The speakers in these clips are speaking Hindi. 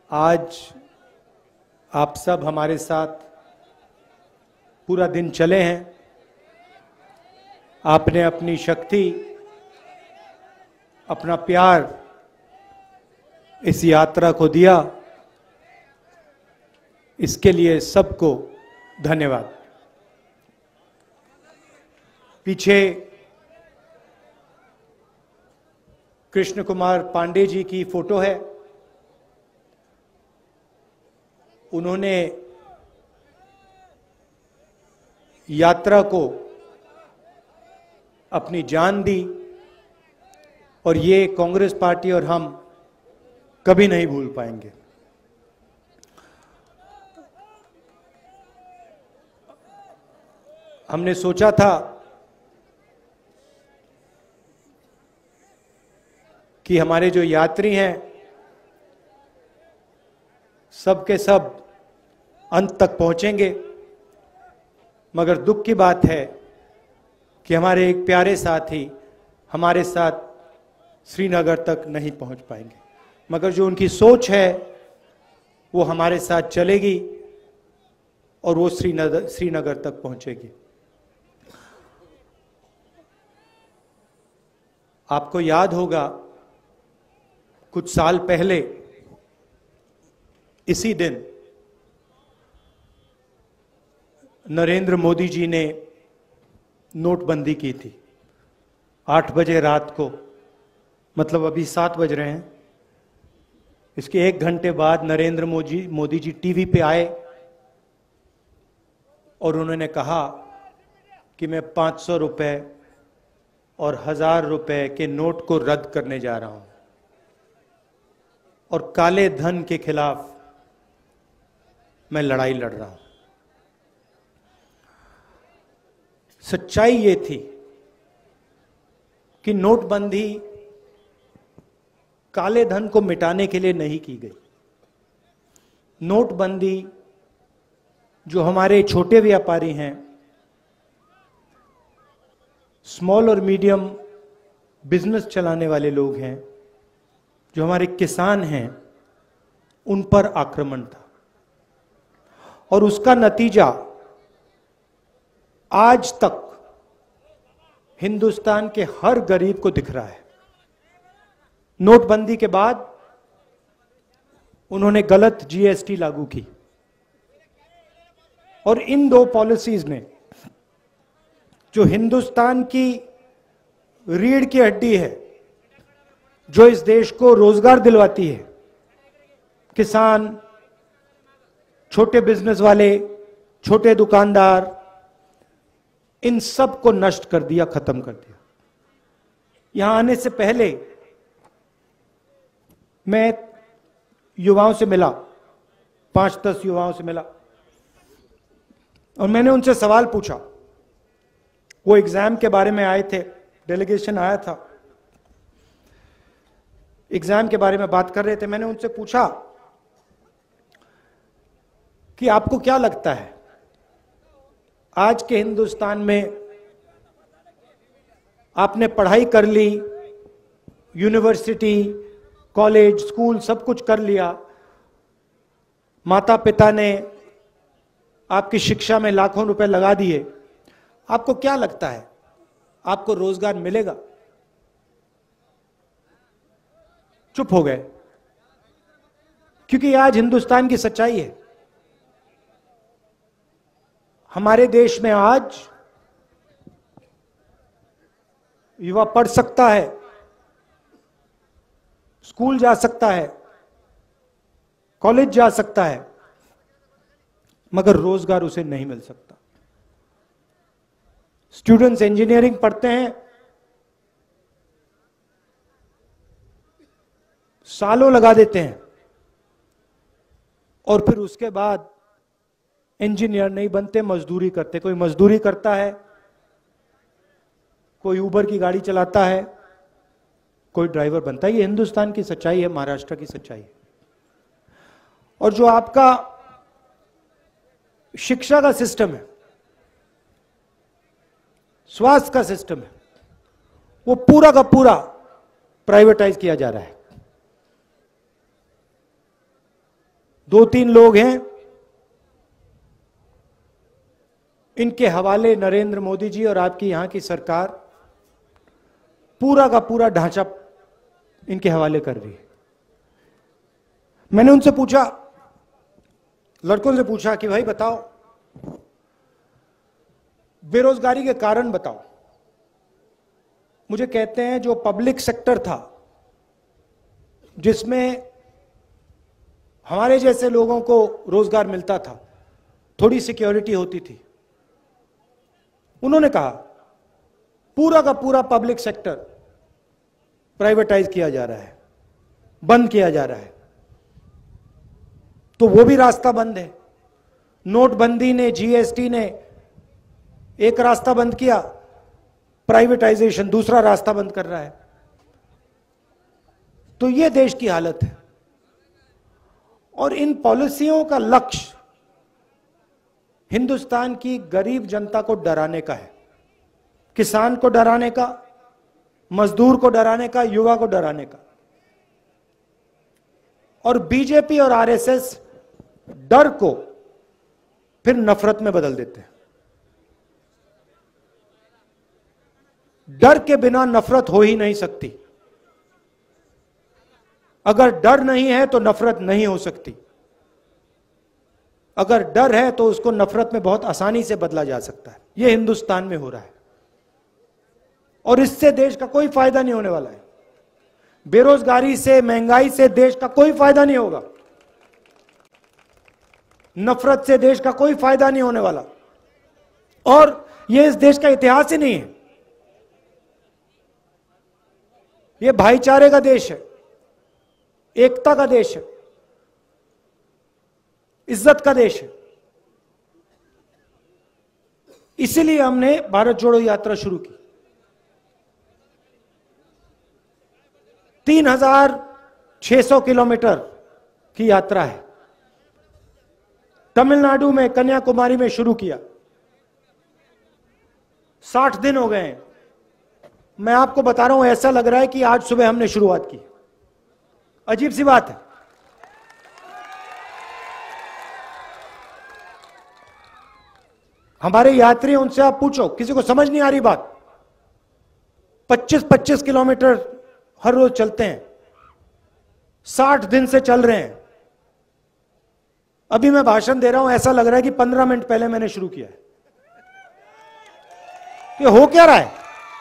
आज आप सब हमारे साथ पूरा दिन चले हैं। आपने अपनी शक्ति, अपना प्यार इस यात्रा को दिया, इसके लिए सबको धन्यवाद। पीछे कृष्ण कुमार पांडे जी की फोटो है। उन्होंने यात्रा को अपनी जान दी और ये कांग्रेस पार्टी और हम कभी नहीं भूल पाएंगे। हमने सोचा था कि हमारे जो यात्री हैं सब के सब अंत तक पहुंचेंगे, मगर दुख की बात है कि हमारे एक प्यारे साथी हमारे साथ श्रीनगर तक नहीं पहुंच पाएंगे। मगर जो उनकी सोच है वो हमारे साथ चलेगी और वो श्रीनगर तक पहुंचेगी। आपको याद होगा कुछ साल पहले इसी दिन नरेंद्र मोदी जी ने नोटबंदी की थी। 8 बजे रात को, मतलब अभी 7 बज रहे हैं, इसके 1 घंटे बाद नरेंद्र मोदी जी टीवी पे आए और उन्होंने कहा कि मैं 500 रुपए और 1000 रुपए के नोट को रद्द करने जा रहा हूं और काले धन के खिलाफ मैं लड़ाई लड़ रहा हूं। सच्चाई ये थी कि नोटबंदी काले धन को मिटाने के लिए नहीं की गई। नोटबंदी जो हमारे छोटे व्यापारी हैं, स्मॉल और मीडियम बिजनेस चलाने वाले लोग हैं, जो हमारे किसान हैं, उन पर आक्रमण था और उसका नतीजा आज तक हिंदुस्तान के हर गरीब को दिख रहा है। नोटबंदी के बाद उन्होंने गलत जीएसटी लागू की और इन 2 पॉलिसीज ने जो हिंदुस्तान की रीढ़ की हड्डी है, जो इस देश को रोजगार दिलवाती है, किसान, छोटे बिजनेस वाले, छोटे दुकानदार, इन सब को नष्ट कर दिया, खत्म कर दिया। यहां आने से पहले मैं युवाओं से मिला, 5-10 युवाओं से मिला और मैंने उनसे सवाल पूछा। वो एग्जाम के बारे में आए थे, डेलीगेशन आया था, एग्जाम के बारे में बात कर रहे थे। मैंने उनसे पूछा कि आपको क्या लगता है आज के हिंदुस्तान में, आपने पढ़ाई कर ली, यूनिवर्सिटी, कॉलेज, स्कूल सब कुछ कर लिया, माता पिता ने आपकी शिक्षा में लाखों रुपए लगा दिए, आपको क्या लगता है आपको रोजगार मिलेगा? चुप हो गए, क्योंकि आज हिंदुस्तान की सच्चाई है। हमारे देश में आज युवा पढ़ सकता है, स्कूल जा सकता है, कॉलेज जा सकता है, मगर रोजगार उसे नहीं मिल सकता। स्टूडेंट्स इंजीनियरिंग पढ़ते हैं, सालों लगा देते हैं और फिर उसके बाद इंजीनियर नहीं बनते, मजदूरी करते। कोई मजदूरी करता है, कोई उबर की गाड़ी चलाता है, कोई ड्राइवर बनता है। ये हिंदुस्तान की सच्चाई है, महाराष्ट्र की सच्चाई है। और जो आपका शिक्षा का सिस्टम है, स्वास्थ्य का सिस्टम है, वो पूरा का पूरा प्राइवेटाइज किया जा रहा है। 2-3 लोग हैं, इनके हवाले नरेंद्र मोदी जी और आपकी यहां की सरकार पूरा का पूरा ढांचा इनके हवाले कर रही है। मैंने उनसे पूछा, लड़कों से पूछा कि भाई बताओ, बेरोजगारी के कारण बताओ। मुझे कहते हैं जो पब्लिक सेक्टर था, जिसमें हमारे जैसे लोगों को रोजगार मिलता था, थोड़ी सिक्योरिटी होती थी, उन्होंने कहा पूरा का पूरा पब्लिक सेक्टर प्राइवेटाइज किया जा रहा है, बंद किया जा रहा है। तो वो भी रास्ता बंद है। नोटबंदी ने, जीएसटी ने एक रास्ता बंद किया, प्राइवेटाइजेशन दूसरा रास्ता बंद कर रहा है। तो ये देश की हालत है। और इन पॉलिसियों का लक्ष्य हिंदुस्तान की गरीब जनता को डराने का है, किसान को डराने का, मजदूर को डराने का, युवा को डराने का। और बीजेपी और आरएसएस डर को फिर नफरत में बदल देते हैं। डर के बिना नफरत हो ही नहीं सकती। अगर डर नहीं है तो नफरत नहीं हो सकती। अगर डर है तो उसको नफरत में बहुत आसानी से बदला जा सकता है। यह हिंदुस्तान में हो रहा है और इससे देश का कोई फायदा नहीं होने वाला है। बेरोजगारी से, महंगाई से देश का कोई फायदा नहीं होगा। नफरत से देश का कोई फायदा नहीं होने वाला। और यह इस देश का इतिहास ही नहीं है। यह भाईचारे का देश है, एकता का देश है, इज्जत का देश है। इसीलिए हमने भारत जोड़ो यात्रा शुरू की। 3600 किलोमीटर की यात्रा है। तमिलनाडु में, कन्याकुमारी में शुरू किया। 60 दिन हो गए हैं। मैं आपको बता रहा हूं, ऐसा लग रहा है कि आज सुबह हमने शुरुआत की। अजीब सी बात है। हमारे यात्री, उनसे आप पूछो, किसी को समझ नहीं आ रही बात। 25-25 किलोमीटर हर रोज चलते हैं, 60 दिन से चल रहे हैं। अभी मैं भाषण दे रहा हूं, ऐसा लग रहा है कि 15 मिनट पहले मैंने शुरू किया है। ये हो क्या रहा है?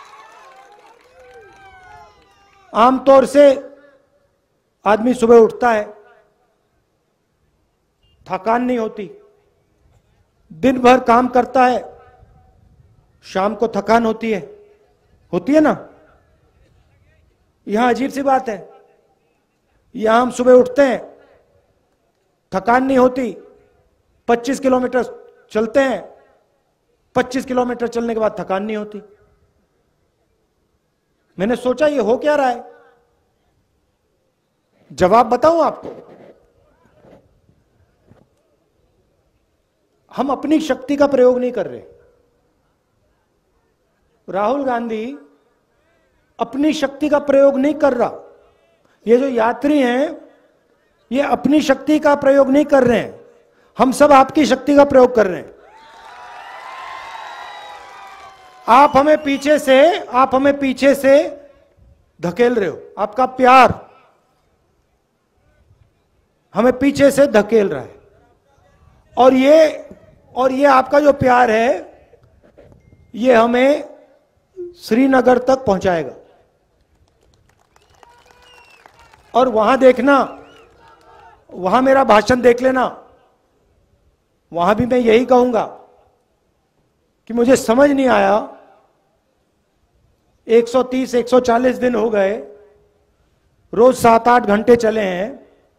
आमतौर से आदमी सुबह उठता है, थकान नहीं होती, दिन भर काम करता है, शाम को थकान होती है ना। यहां अजीब सी बात है। यहां हम सुबह उठते हैं, थकान नहीं होती, 25 किलोमीटर चलते हैं, 25 किलोमीटर चलने के बाद थकान नहीं होती। मैंने सोचा ये हो क्या रहा है? जवाब बताऊं आपको। हम अपनी शक्ति का प्रयोग नहीं कर रहे। राहुल गांधी अपनी शक्ति का प्रयोग नहीं कर रहा। ये जो यात्री हैं, ये अपनी शक्ति का प्रयोग नहीं कर रहे हैं। हम सब आपकी शक्ति का प्रयोग कर रहे हैं। आप हमें पीछे से धकेल रहे हो। आपका प्यार हमें पीछे से धकेल रहा है। और ये आपका जो प्यार है, ये हमें श्रीनगर तक पहुंचाएगा। और वहां देखना, वहां मेरा भाषण देख लेना। वहां भी मैं यही कहूंगा कि मुझे समझ नहीं आया, 130-140 दिन हो गए, रोज 7-8 घंटे चले हैं,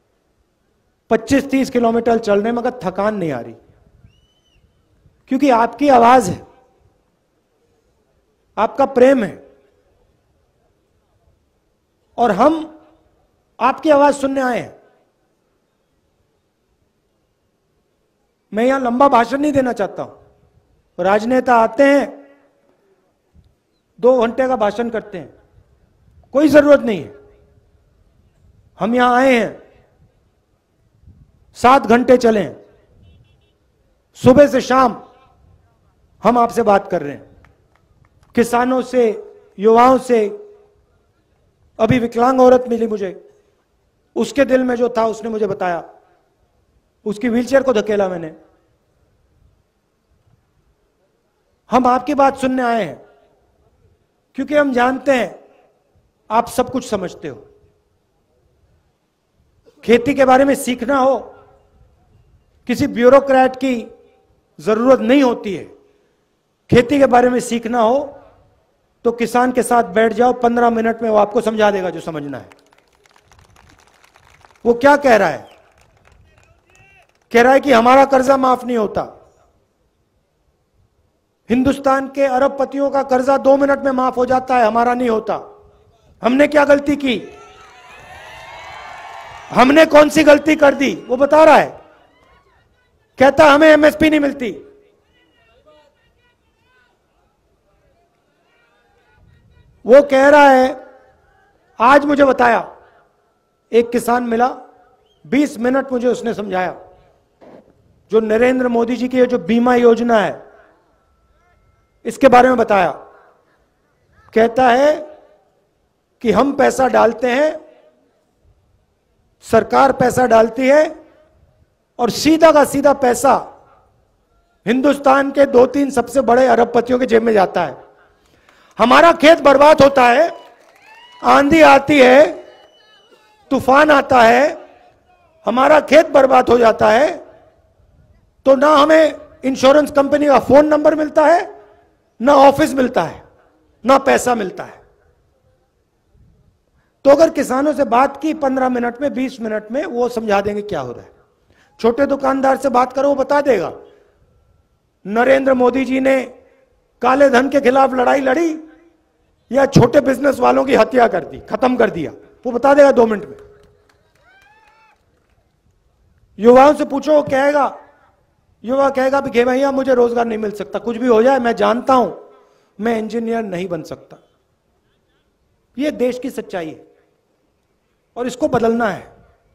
25-30 किलोमीटर चल रहे, मगर थकान नहीं आ रही। क्योंकि आपकी आवाज है, आपका प्रेम है, और हम आपकी आवाज सुनने आए हैं। मैं यहां लंबा भाषण नहीं देना चाहता हूं। राजनेता आते हैं, 2 घंटे का भाषण करते हैं, कोई जरूरत नहीं है। हम यहां आए हैं 7 घंटे चलें, सुबह से शाम हम आपसे बात कर रहे हैं, किसानों से, युवाओं से। अभी विकलांग औरत मिली मुझे, उसके दिल में जो था उसने मुझे बताया, उसकी व्हीलचेयर को धकेला मैंने। हम आपकी बात सुनने आए हैं क्योंकि हम जानते हैं आप सब कुछ समझते हो। खेती के बारे में सीखना हो, किसी ब्यूरोक्रेट की जरूरत नहीं होती है। खेती के बारे में सीखना हो तो किसान के साथ बैठ जाओ, 15 मिनट में वो आपको समझा देगा जो समझना है। वो क्या कह रहा है? कह रहा है कि हमारा कर्जा माफ नहीं होता। हिंदुस्तान के अरबपतियों का कर्जा 2 मिनट में माफ हो जाता है, हमारा नहीं होता। हमने क्या गलती की? हमने कौन सी गलती कर दी? वो बता रहा है, कहता हमें एमएसपी नहीं मिलती। वो कह रहा है, आज मुझे बताया, एक किसान मिला, 20 मिनट मुझे उसने समझाया, जो नरेंद्र मोदी जी की जो बीमा योजना है इसके बारे में बताया। कहता है कि हम पैसा डालते हैं, सरकार पैसा डालती है और सीधा का सीधा पैसा हिंदुस्तान के 2-3 सबसे बड़े अरबपतियों के जेब में जाता है। हमारा खेत बर्बाद होता है, आंधी आती है, तूफान आता है, हमारा खेत बर्बाद हो जाता है, तो ना हमें इंश्योरेंस कंपनी का फोन नंबर मिलता है, ना ऑफिस मिलता है, ना पैसा मिलता है। तो अगर किसानों से बात की 15 मिनट में, 20 मिनट में, वो समझा देंगे क्या हो रहा है। छोटे दुकानदार से बात करो, वो बता देगा नरेंद्र मोदी जी ने काले धन के खिलाफ लड़ाई लड़ी या छोटे बिजनेस वालों की हत्या कर दी, खत्म कर दिया, वो बता देगा 2 मिनट में। युवाओं से पूछो, वो कहेगा, युवा कहेगा कि भैया मुझे रोजगार नहीं मिल सकता, कुछ भी हो जाए, मैं जानता हूं मैं इंजीनियर नहीं बन सकता। यह देश की सच्चाई है और इसको बदलना है।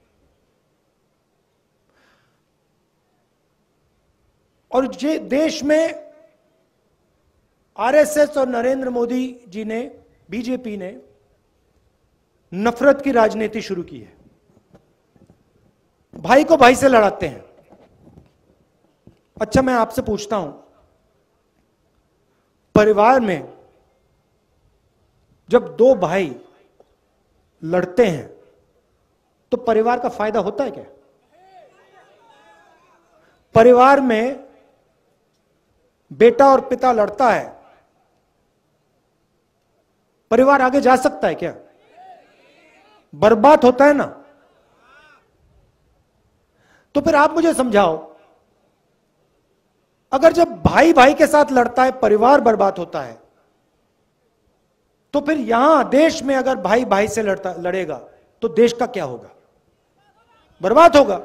और ये देश में आरएसएस और नरेंद्र मोदी जी ने, बीजेपी ने नफरत की राजनीति शुरू की है। भाई को भाई से लड़ाते हैं। अच्छा, मैं आपसे पूछता हूं, परिवार में जब 2 भाई लड़ते हैं तो परिवार का फायदा होता है क्या? परिवार में बेटा और पिता लड़ता है, परिवार आगे जा सकता है क्या? बर्बाद होता है ना। तो फिर आप मुझे समझाओ, अगर जब भाई भाई के साथ लड़ता है परिवार बर्बाद होता है, तो फिर यहां देश में अगर भाई भाई से लड़ेगा तो देश का क्या होगा? बर्बाद होगा।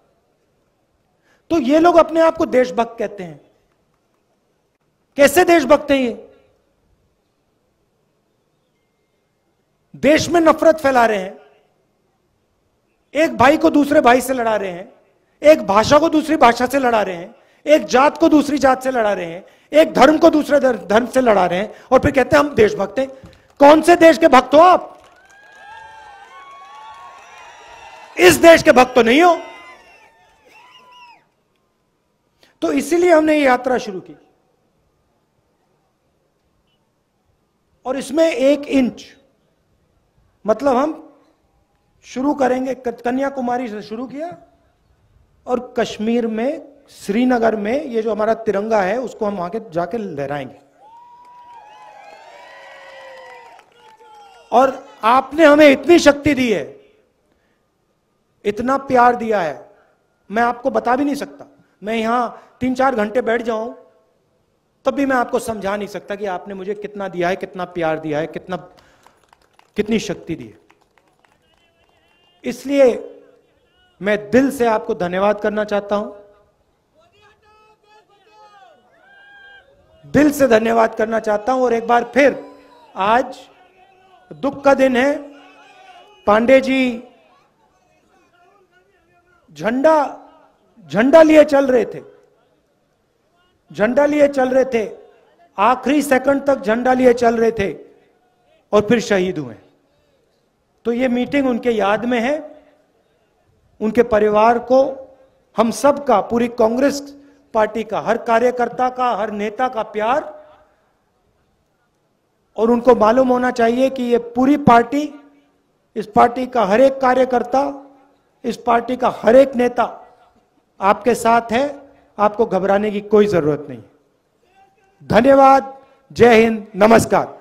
तो ये लोग अपने आप को देशभक्त कहते हैं। कैसे देशभक्त हैं ये? देश में नफरत फैला रहे हैं, एक भाई को दूसरे भाई से लड़ा रहे हैं, एक भाषा को दूसरी भाषा से लड़ा रहे हैं, एक जात को दूसरी जात से लड़ा रहे हैं, एक धर्म को दूसरे धर्म से लड़ा रहे हैं, और फिर कहते हैं हम देशभक्त हैं। कौन से देश के भक्त हो आप? इस देश के भक्त तो नहीं हो। तो इसीलिए हमने ये यात्रा शुरू की, और इसमें 1 इंच, मतलब हम शुरू करेंगे, कन्याकुमारी से शुरू किया और कश्मीर में, श्रीनगर में ये जो हमारा तिरंगा है उसको हम वहां के जाके लहराएंगे। और आपने हमें इतनी शक्ति दी है, इतना प्यार दिया है, मैं आपको बता भी नहीं सकता। मैं यहां 3-4 घंटे बैठ जाऊं तब भी मैं आपको समझा नहीं सकता कि आपने मुझे कितना दिया है, कितना प्यार दिया है, कितनी शक्ति दी है। इसलिए मैं दिल से आपको धन्यवाद करना चाहता हूं, दिल से धन्यवाद करना चाहता हूं। और एक बार फिर आज दुख का दिन है। पांडे जी झंडा झंडा लिए चल रहे थे, झंडा लिए चल रहे थे, आखिरी सेकंड तक झंडा लिए चल रहे थे और फिर शहीद हुए। तो ये मीटिंग उनके याद में है। उनके परिवार को हम सब का, पूरी कांग्रेस पार्टी का, हर कार्यकर्ता का, हर नेता का प्यार, और उनको मालूम होना चाहिए कि ये पूरी पार्टी, इस पार्टी का हर एक कार्यकर्ता, इस पार्टी का हर एक नेता आपके साथ है। आपको घबराने की कोई जरूरत नहीं। धन्यवाद। जय हिंद। नमस्कार।